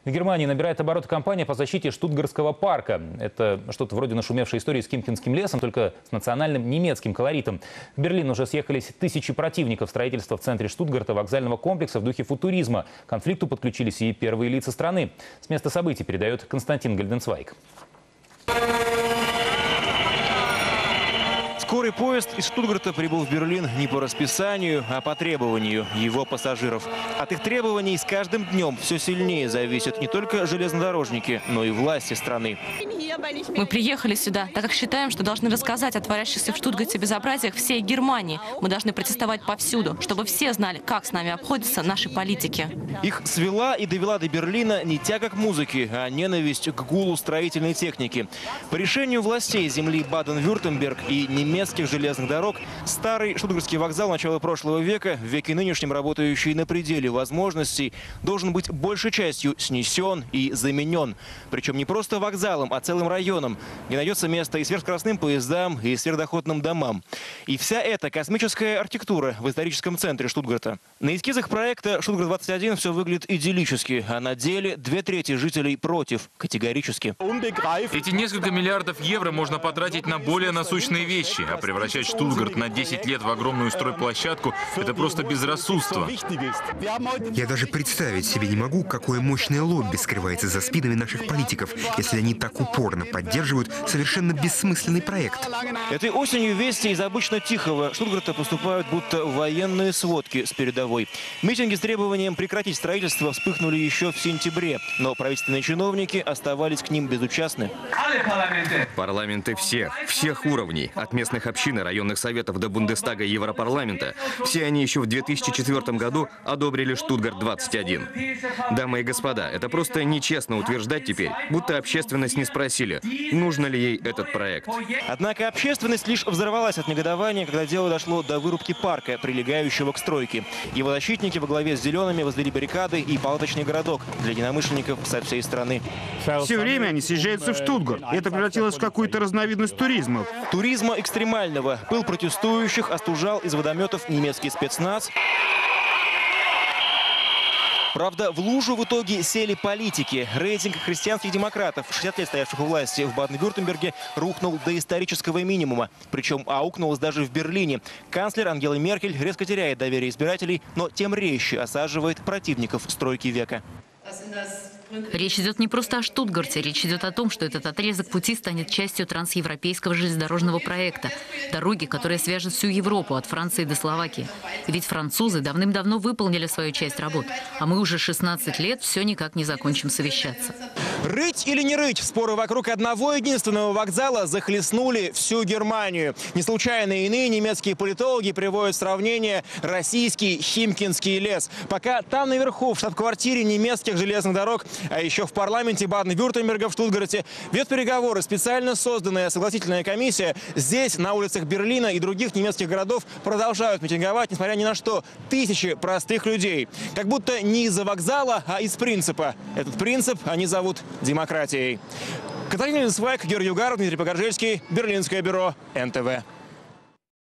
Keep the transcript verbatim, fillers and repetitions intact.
В Германии набирает обороты кампания по защите Штутгартского парка. Это что-то вроде нашумевшей истории с Кимкинским лесом, только с национальным немецким колоритом. В Берлин уже съехались тысячи противников строительства в центре Штутгарта вокзального комплекса в духе футуризма. К конфликту подключились и первые лица страны. С места событий передает Константин Гальденцвайг. Скорый поезд из Штутгарта прибыл в Берлин не по расписанию, а по требованию его пассажиров. От их требований с каждым днем все сильнее зависят не только железнодорожники, но и власти страны. Мы приехали сюда, так как считаем, что должны рассказать о творящихся в Штутгарте безобразиях всей Германии. Мы должны протестовать повсюду, чтобы все знали, как с нами обходятся наши политики. Их свела и довела до Берлина не тяга к музыке, а ненависть к гулу строительной техники. По решению властей земли Баден-Вюртемберг и немецких железных дорог, старый Штутгартский вокзал начала прошлого века, в веке нынешнем работающий на пределе возможностей, должен быть большей частью снесен и заменен. Причем не просто вокзалом, а целым районом, где найдется место и сверхскоростным поездам, и сверхдоходным домам. И вся эта космическая архитектура в историческом центре Штутгарта. На эскизах проекта «Штутгарт двадцать один» все выглядит идиллически, а на деле две трети жителей против, категорически. Эти несколько миллиардов евро можно потратить на более насущные вещи, а превращать Штутгарт на десять лет в огромную стройплощадку – это просто безрассудство. Я даже представить себе не могу, какое мощное лобби скрывается за спинами наших политиков, если они так упорно поддерживают совершенно бессмысленный проект. Этой осенью вести из обычно тихого Штутгарта поступают будто военные сводки с передовой. Митинги с требованием прекратить строительство вспыхнули еще в сентябре, но правительственные чиновники оставались к ним безучастны. Парламенты всех, всех уровней, от местных общин и районных советов до Бундестага и Европарламента, все они еще в две тысячи четвёртом году одобрили Штутгарт двадцать один. Дамы и господа, это просто нечестно утверждать теперь, будто общественность не спросили, нужно ли ей этот проект. Однако общественность лишь взорвалась от негодования, когда дело дошло до вырубки парка, прилегающего к стройке. Его защитники во главе с зелеными возвели баррикады и палаточный городок для единомышленников со всей страны. Все время они съезжаются в Штутгарт. Это превратилось в какую-то разновидность туризма. Туризма экстремального. Пыл протестующих остужал из водометов немецкий спецназ. Правда, в лужу в итоге сели политики. Рейтинг христианских демократов, шестьдесят лет стоявших у власти в Баден-Вюртемберге, рухнул до исторического минимума. Причем аукнулось даже в Берлине. Канцлер Ангела Меркель резко теряет доверие избирателей, но тем резче осаживает противников стройки века. Речь идет не просто о Штутгарте, речь идет о том, что этот отрезок пути станет частью трансевропейского железнодорожного проекта. Дороги, которая свяжет всю Европу от Франции до Словакии. Ведь французы давным-давно выполнили свою часть работ, а мы уже шестнадцать лет все никак не закончим совещаться. Рыть или не рыть? Споры вокруг одного единственного вокзала захлестнули всю Германию. Не случайно иные немецкие политологи приводят в сравнение российский Химкинский лес. Пока там наверху, в штаб-квартире немецких железных дорог, а еще в парламенте Баден-Вюртемберга в Штутгарте ведет переговоры специально созданная согласительная комиссия. Здесь, на улицах Берлина и других немецких городов, продолжают митинговать, несмотря ни на что, тысячи простых людей. Как будто не из-за вокзала, а из принципа. Этот принцип они зовут демократией. Константин Гальденцвайг, Георгий Угаров, Дмитрий Погоржельский, Берлинское бюро эн тэ вэ.